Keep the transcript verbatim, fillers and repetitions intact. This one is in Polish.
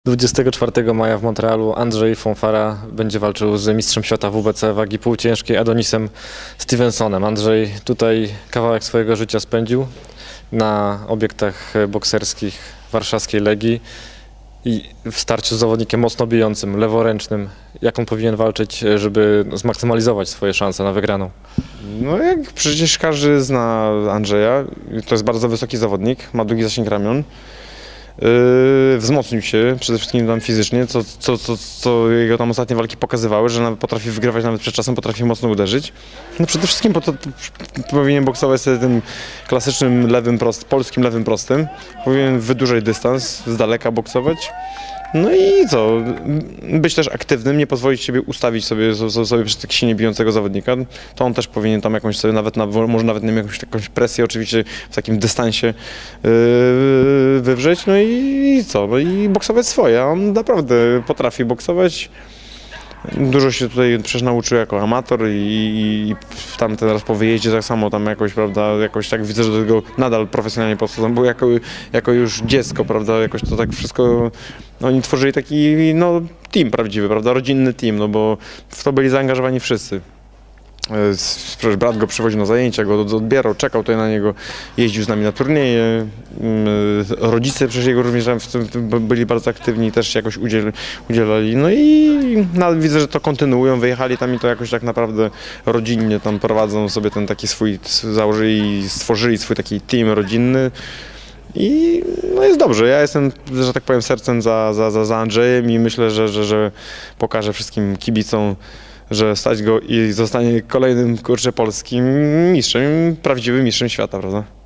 dwudziestego czwartego maja w Montrealu Andrzej Fonfara będzie walczył z mistrzem świata W B C wagi półciężkiej Adonisem Stevensonem. Andrzej tutaj kawałek swojego życia spędził na obiektach bokserskich warszawskiej Legii i w starciu z zawodnikiem mocno bijącym, leworęcznym. Jak on powinien walczyć, żeby zmaksymalizować swoje szanse na wygraną? No jak przecież każdy zna Andrzeja, to jest bardzo wysoki zawodnik, ma długi zasięg ramion. Yy, wzmocnił się przede wszystkim tam fizycznie, co, co, co, co jego tam ostatnie walki pokazywały, że nawet potrafi wygrywać nawet przed czasem, potrafi mocno uderzyć. No przede wszystkim po to, to, powinien boksować sobie tym klasycznym lewym prost, polskim lewym prostym. Powinien wydłużać dystans, z daleka boksować. No i co? Być też aktywnym, nie pozwolić sobie ustawić sobie, sobie przez tak silnie bijącego zawodnika. To on też powinien tam jakąś sobie nawet, na, może nawet nie mieć jakąś, jakąś presję oczywiście w takim dystansie yy, wywrzeć. No i, i co? No i boksować swoje. A on naprawdę potrafi boksować. Dużo się tutaj przecież nauczył jako amator i, i tam teraz po wyjeździe tak samo tam jakoś, prawda, jakoś tak widzę, że do tego nadal profesjonalnie podchodzą, bo jako, jako już dziecko, prawda, jakoś to tak wszystko, no, oni tworzyli taki, no, team prawdziwy, prawda, rodzinny team, no bo w to byli zaangażowani wszyscy. Przecież brat go przywoził na zajęcia, go odbierał, czekał tutaj na niego, jeździł z nami na turnieje. Rodzice przecież jego również byli bardzo aktywni, też się jakoś udziel, udzielali. No i no, widzę, że to kontynuują, wyjechali tam i to jakoś tak naprawdę rodzinnie tam prowadzą sobie ten taki swój, założyli, stworzyli swój taki team rodzinny. I no jest dobrze, ja jestem, że tak powiem, sercem za, za, za, za Andrzejem i myślę, że, że, że pokażę wszystkim kibicom, że stać go i zostanie kolejnym, kurczę, polskim mistrzem, prawdziwym mistrzem świata, prawda?